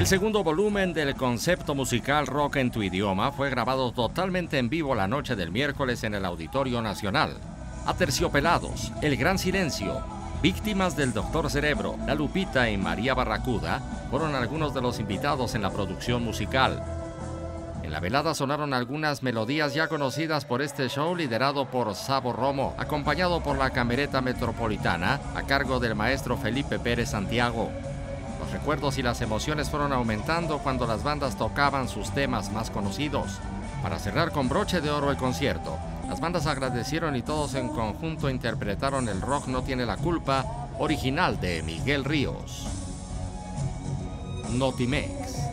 segundo volumen del concepto musical Rock en tu idioma fue grabado totalmente en vivo la noche del miércoles en el Auditorio Nacional. Aterciopelados, El Gran Silencio, Víctimas del Doctor Cerebro, La Lupita y María Barracuda fueron algunos de los invitados en la producción musical. En la velada sonaron algunas melodías ya conocidas por este show liderado por Sabo Romo, acompañado por la Camereta Metropolitana a cargo del maestro Felipe Pérez Santiago. Los recuerdos y las emociones fueron aumentando cuando las bandas tocaban sus temas más conocidos. Para cerrar con broche de oro el concierto, las bandas agradecieron y todos en conjunto interpretaron el Rock no tiene la culpa, original de Miguel Ríos. Notimex.